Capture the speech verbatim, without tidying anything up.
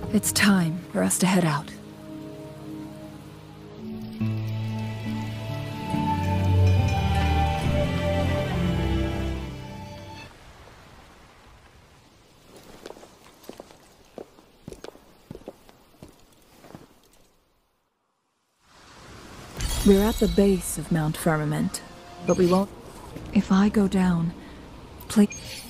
It's time for us to head out. We're at the base of Mount Firmament, but we won't... If I go down, please...